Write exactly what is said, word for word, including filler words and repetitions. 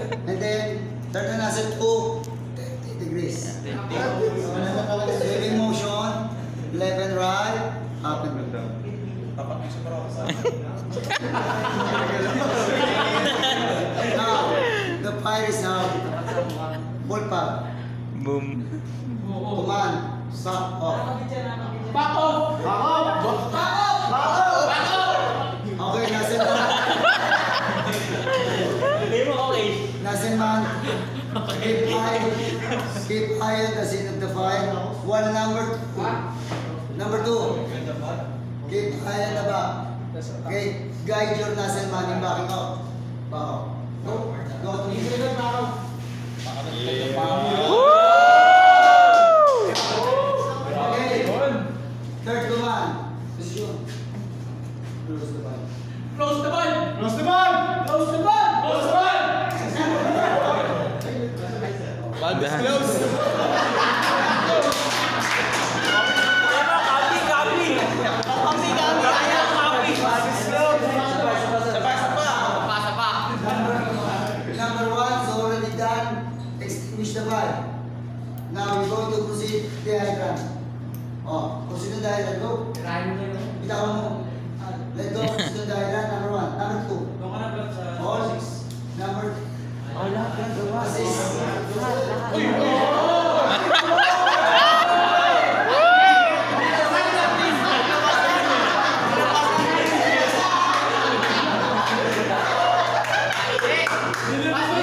And then, turn the nozzle to thirty degrees. Swimming motion, left and right, up and down. Now, the fire is now full power. Boom. Command, stop, off. Back off! Back off! Back off! Back off! Okay, nasin man. Hindi mo okay. Nasin man. Keep high. Keep high at the scene of the fire. One number two. Number two. Keep high at the back. Okay, guide your nasin man in backing up. Back up. Go. Go to the back up. Third command. Position. Close the ball. Close the ball! Close the ball! Close the ball! Close the ball! Ball is close. Copy, copy! Copy, copy! Ayaw, copy! Ball is close! Sapa, sapa! Sapa, sapa! Number one is already done. Extinguish the fire. Now we're going to proceed the diagram. Oh, proceed the diagram. Go. Bitawan mo. Let go. Proceed the diagram. Number one. Number two. All. Number. Oh, lahat ng gawa. Assist. Pasok